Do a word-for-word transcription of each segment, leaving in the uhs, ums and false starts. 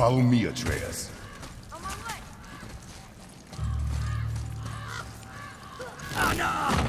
Follow me, Atreus. On my way. Oh no!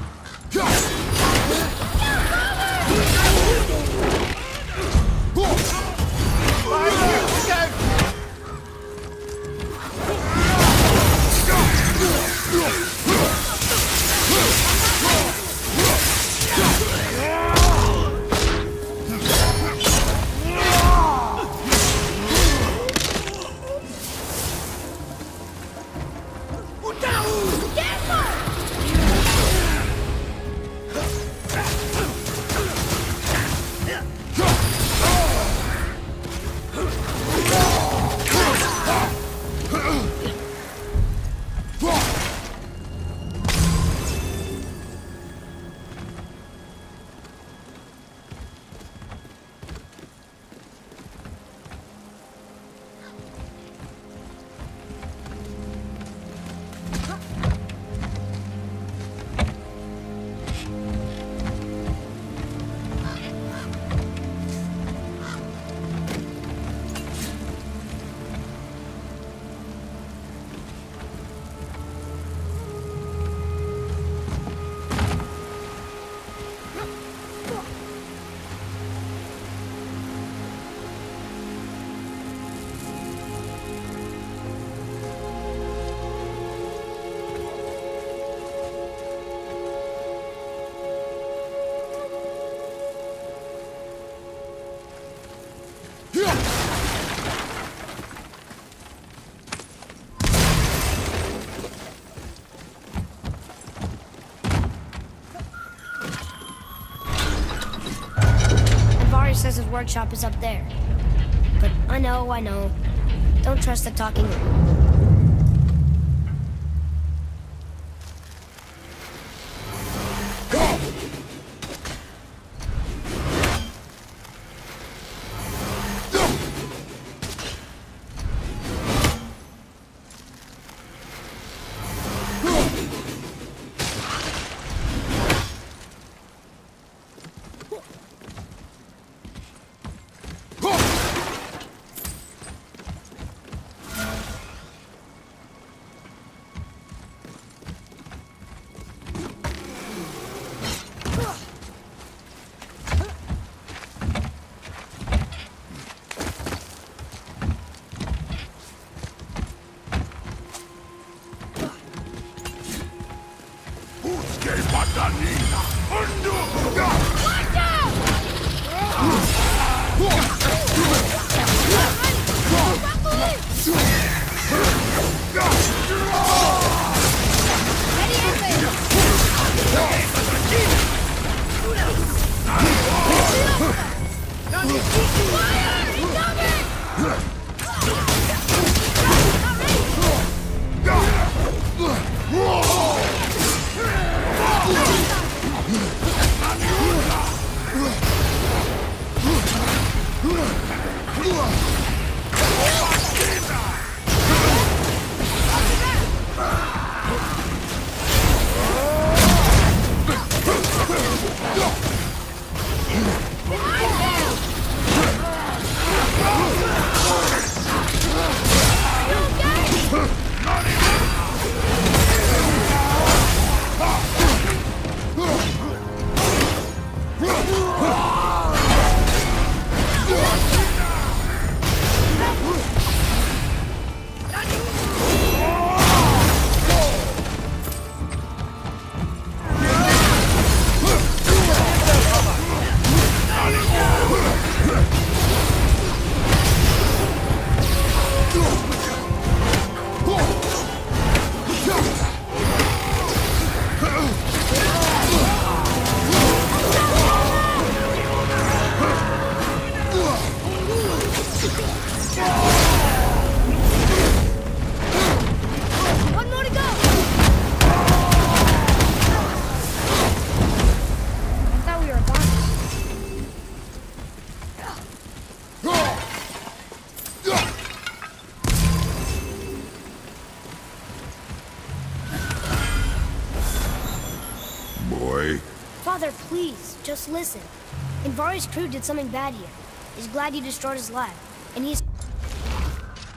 Says his workshop is up there. But I know, I know. Don't trust the talking. Father, please, just listen. Invari's crew did something bad here. He's glad you destroyed his lab, and he's...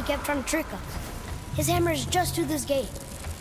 kept trying to trick us. His hammer is just through this gate.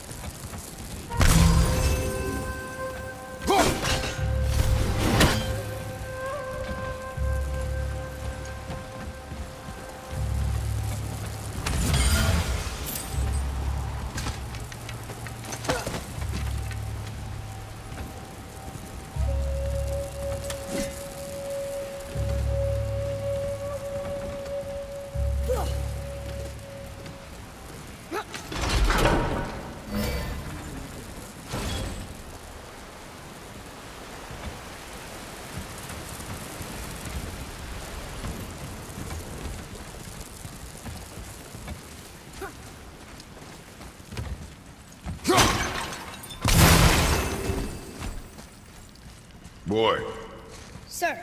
Boy. Sir.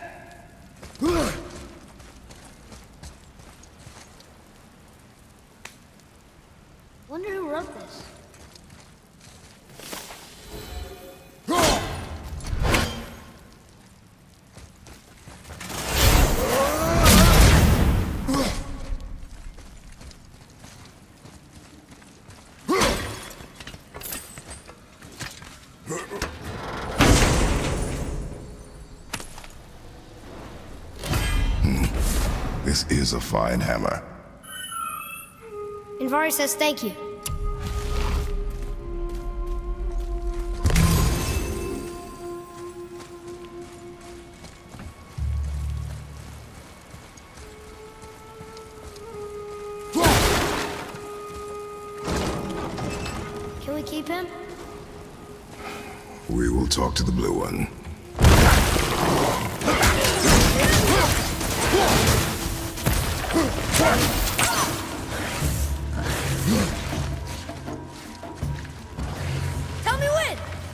Wonder who wrote this. This is a fine hammer. Invari says thank you. Can we keep him? We will talk to the blue one. Tell me when!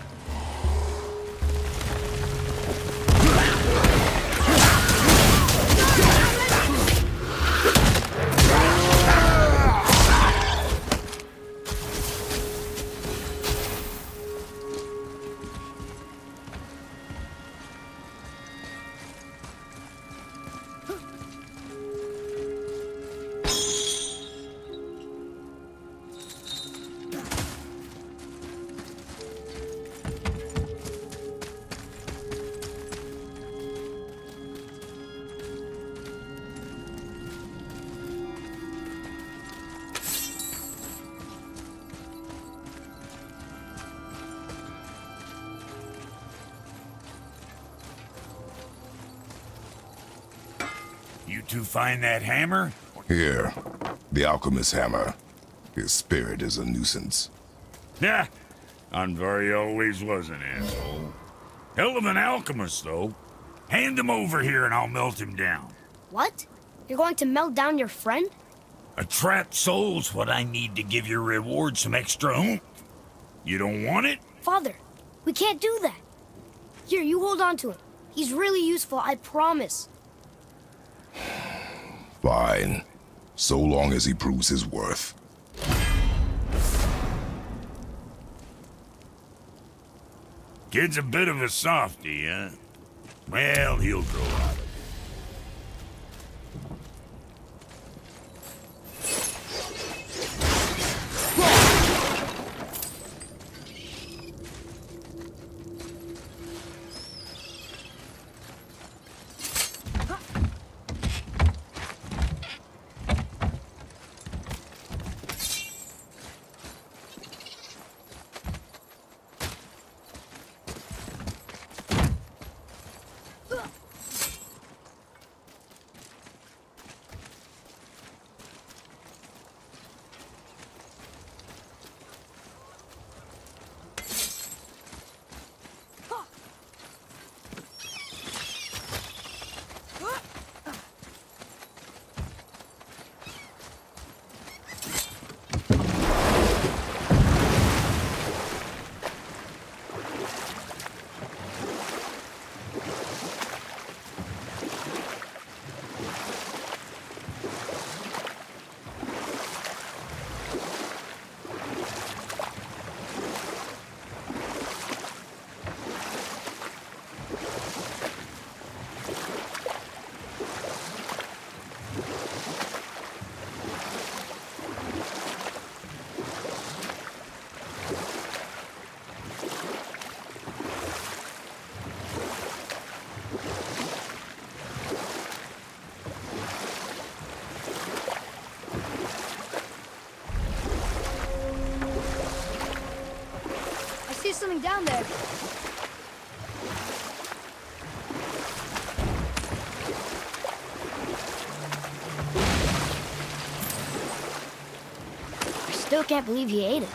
You two find that hammer? Here, the alchemist's hammer. His spirit is a nuisance. Yeah, Anvari always was an asshole. Hell of an alchemist, though. Hand him over here and I'll melt him down. What? You're going to melt down your friend? A trapped soul's what I need to give your reward some extra oomph. You don't want it? Father, we can't do that. Here, you hold on to him. He's really useful, I promise. Fine. So long as he proves his worth. Kid's a bit of a softie, huh? Well, he'll grow out of it. going down there. I still can't believe he ate it.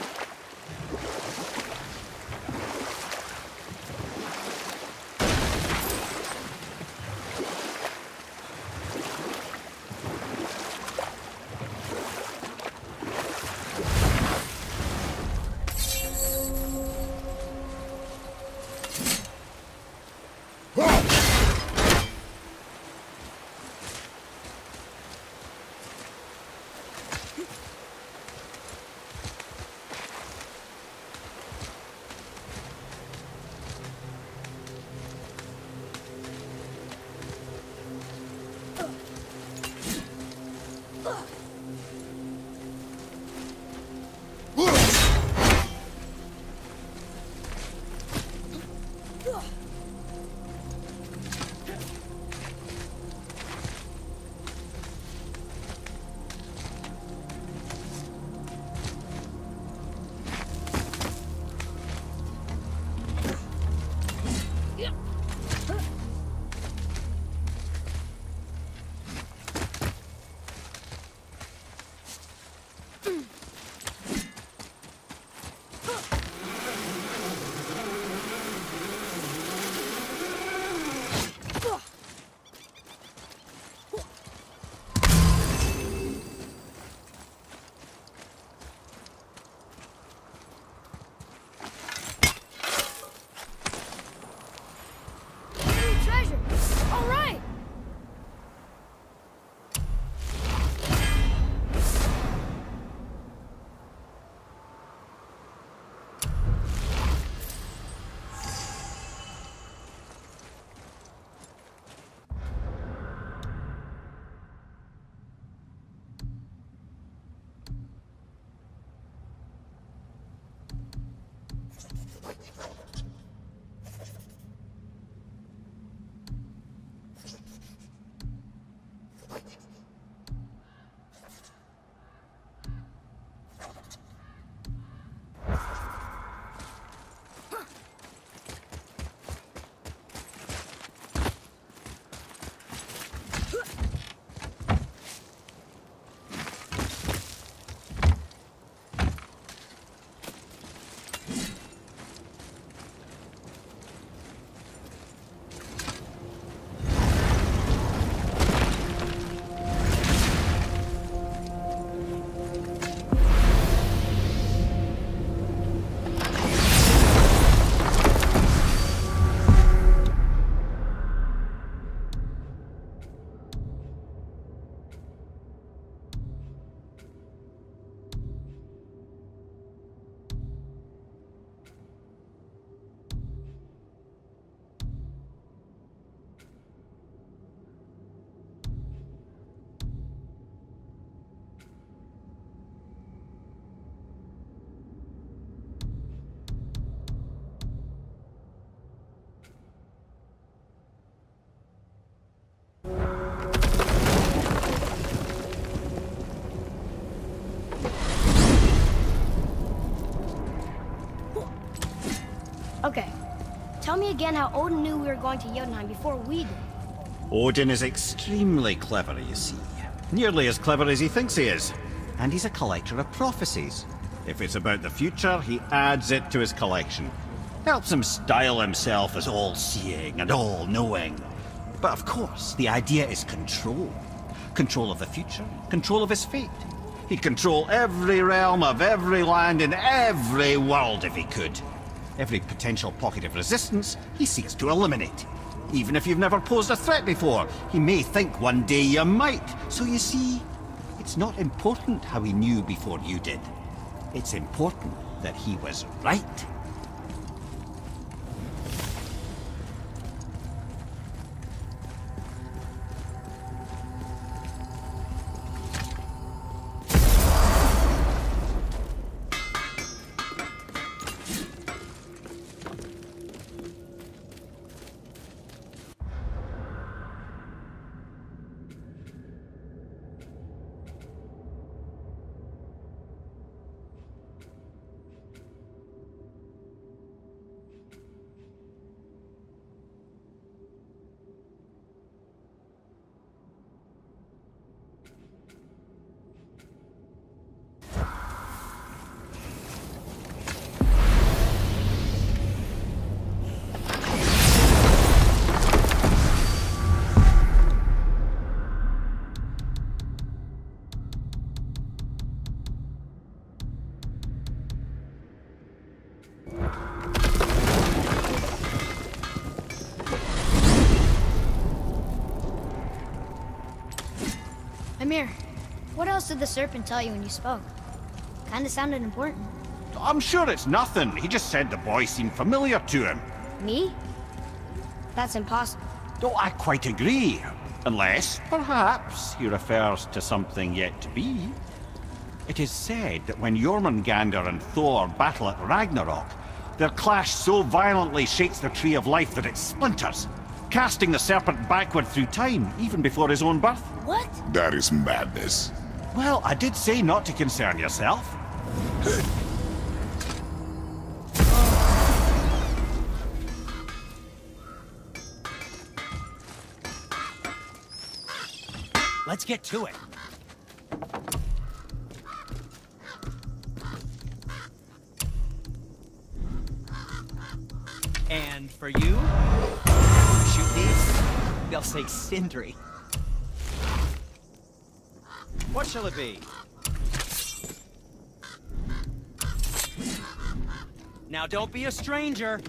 Okay. Tell me again how Odin knew we were going to Jotunheim before we did. Odin is extremely clever, you see. Nearly as clever as he thinks he is. And he's a collector of prophecies. If it's about the future, he adds it to his collection. Helps him style himself as all-seeing and all-knowing. But of course, the idea is control. Control of the future, control of his fate. He'd control every realm of every land in every world if he could. Every potential pocket of resistance, he seeks to eliminate. Even if you've never posed a threat before, he may think one day you might. So you see, it's not important how he knew before you did. It's important that he was right. Ymir, what else did the serpent tell you when you spoke? Kinda sounded important. I'm sure it's nothing. He just said the boy seemed familiar to him. Me? That's impossible. Oh, I quite agree. Unless, perhaps, he refers to something yet to be. It is said that when Jormungandr and Thor battle at Ragnarok, their clash so violently shakes the Tree of Life that it splinters, casting the serpent backward through time, even before his own birth. What? That is madness. Well, I did say not to concern yourself. Let's get to it. And for you, shoot these, they'll say Sindri. What shall it be? Now don't be a stranger.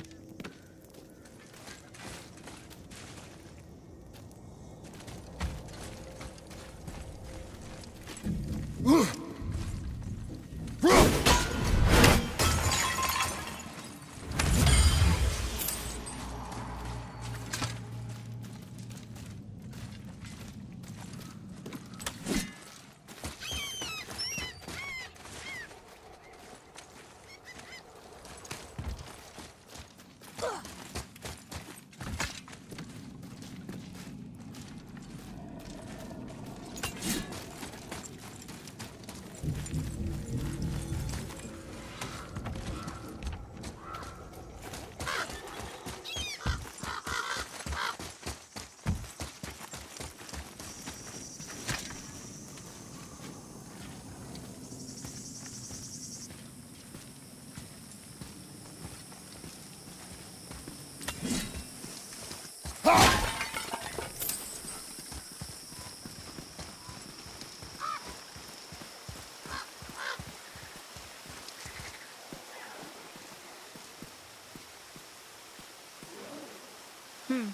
Hmm.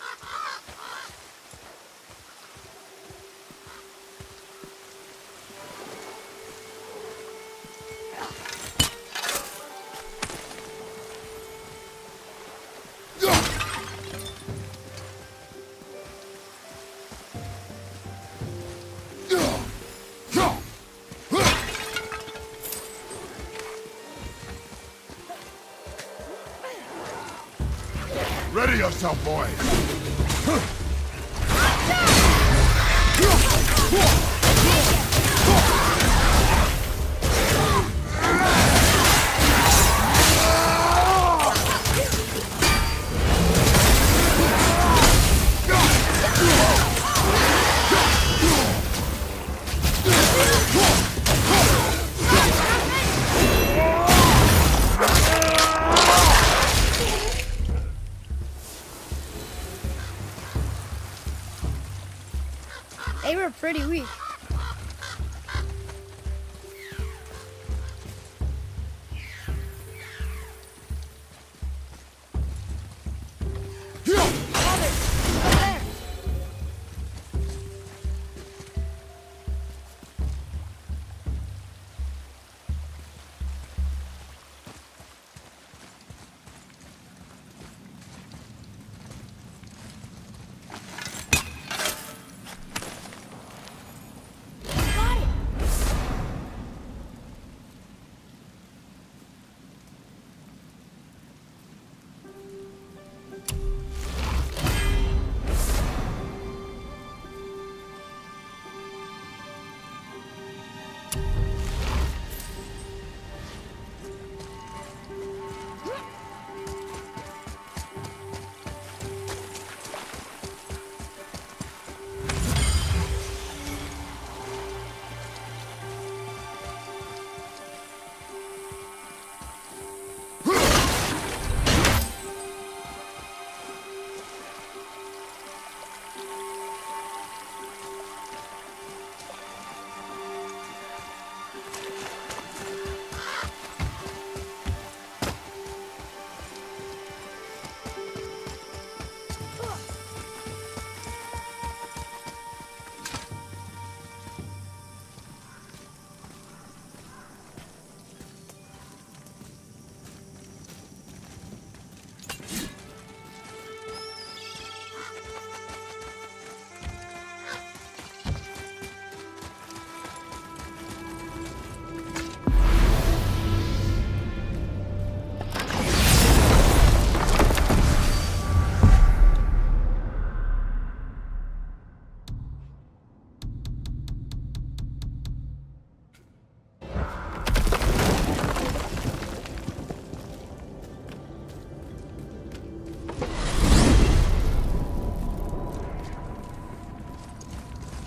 Ready yourself, boys! They were pretty weak. Father, up there.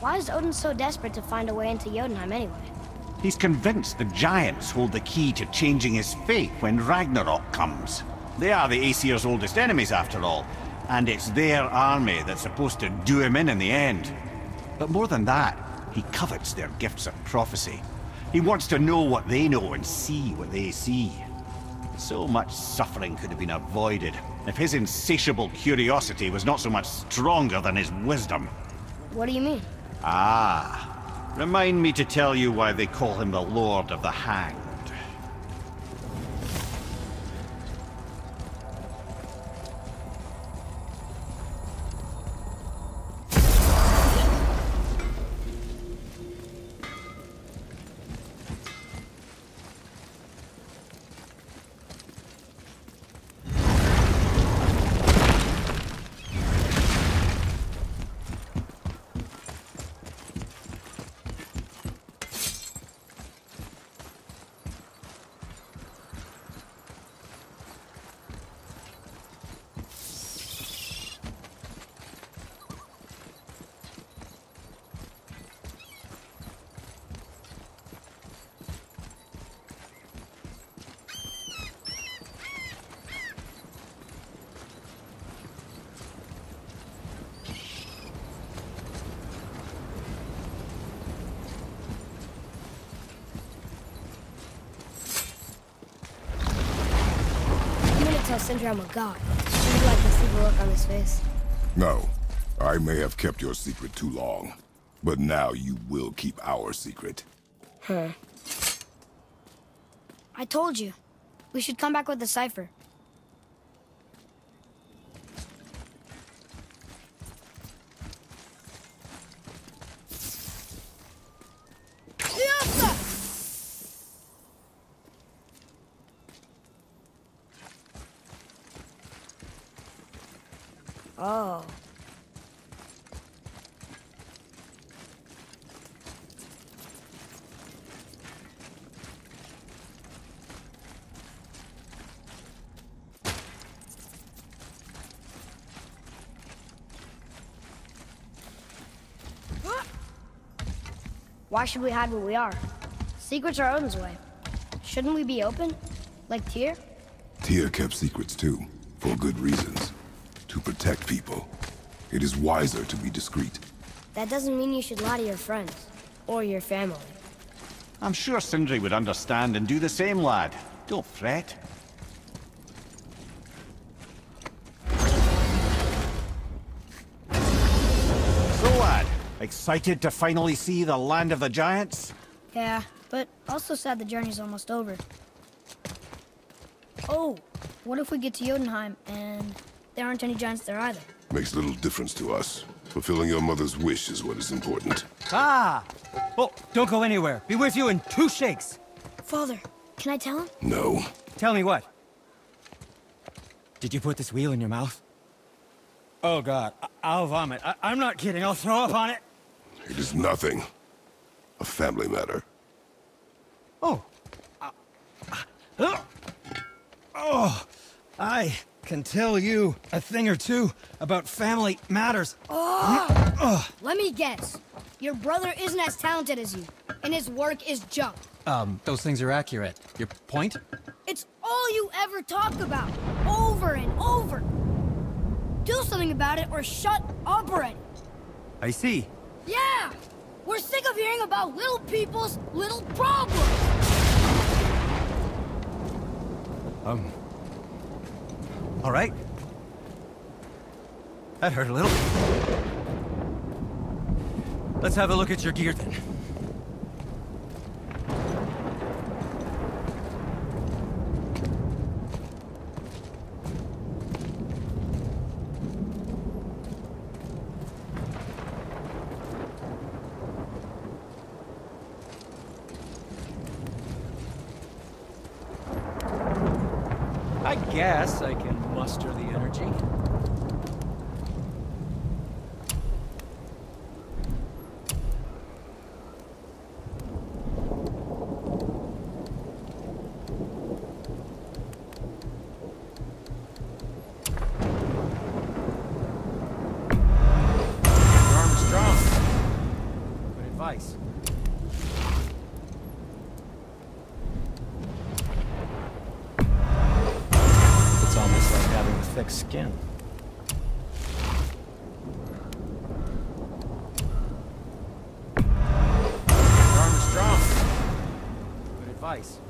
Why is Odin so desperate to find a way into Jotunheim anyway? He's convinced the giants hold the key to changing his fate when Ragnarok comes. They are the Aesir's oldest enemies, after all, and it's their army that's supposed to do him in in the end. But more than that, he covets their gifts of prophecy. He wants to know what they know and see what they see. So much suffering could have been avoided if his insatiable curiosity was not so much stronger than his wisdom. What do you mean? Ah, remind me to tell you why they call him the Lord of the Hanged. Tell Sindri I'm a god. Would you like to see the look on his face? No. I may have kept your secret too long. But now you will keep our secret. Huh. I told you. We should come back with the cipher. Oh. Why should we hide what we are? Secrets are Odin's way. Shouldn't we be open? Like Tyr? Tyr kept secrets too, for good reasons. To protect people. It is wiser to be discreet. That doesn't mean you should lie to your friends. Or your family. I'm sure Sindri would understand and do the same, lad. Don't fret. So, lad, excited to finally see the land of the giants? Yeah, but also sad the journey's almost over. Oh, what if we get to Jotunheim and there aren't any giants there either? Makes little difference to us. Fulfilling your mother's wish is what is important. Ah! Oh, don't go anywhere. Be with you in two shakes. Father, can I tell him? No. Tell me what? Did you put this wheel in your mouth? Oh, God. I I'll vomit. I I'm not kidding. I'll throw up on it. It is nothing. A family matter. Oh. Uh, uh, oh. I can tell you a thing or two about family matters. Oh! Let me guess. Your brother isn't as talented as you, and his work is junk. Um, those things are accurate. Your point? It's all you ever talk about, over and over. Do something about it or shut up already. I see. Yeah! We're sick of hearing about little people's little problems! Um... All right. That hurt a little. Let's have a look at your gear then. I guess I can muster the energy. Your arm is strong. thick skin. Your arm is strong. Good advice.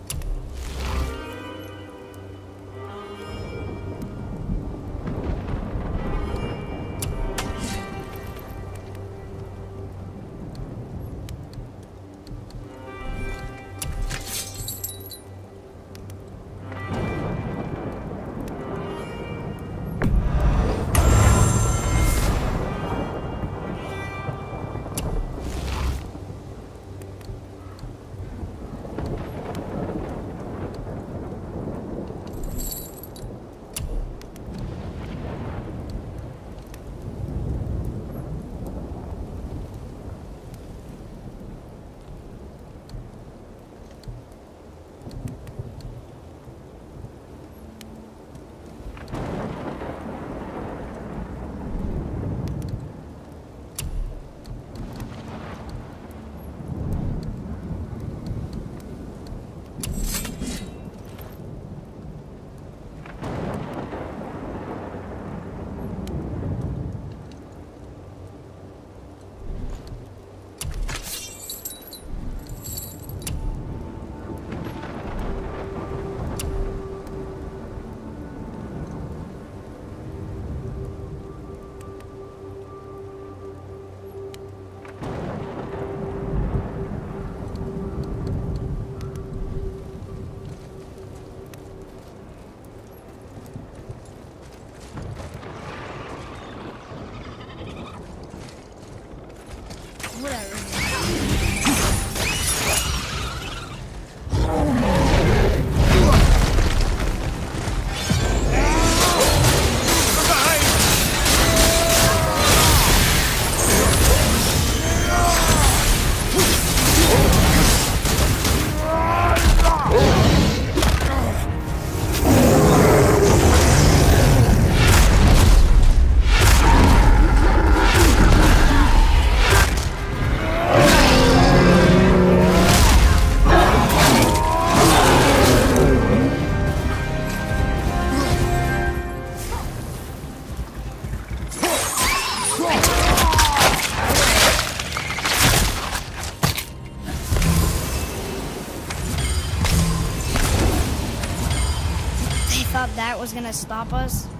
Thought that was gonna stop us?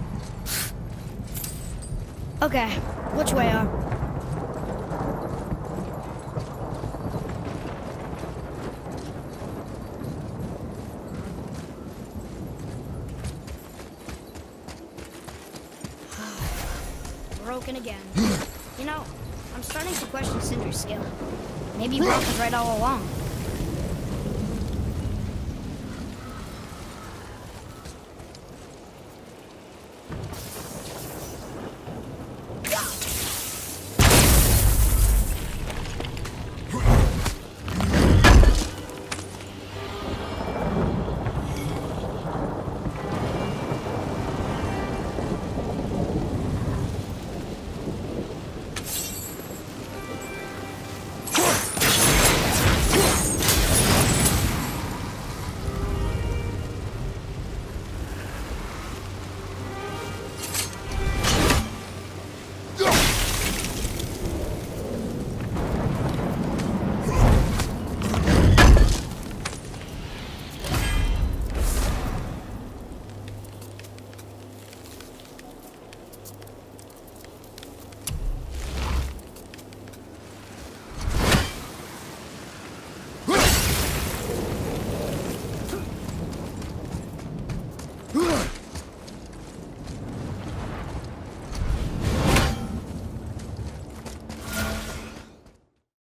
Okay, which way up? Broken again. You know, I'm starting to question Sindri's skill. Maybe Brock was right all along.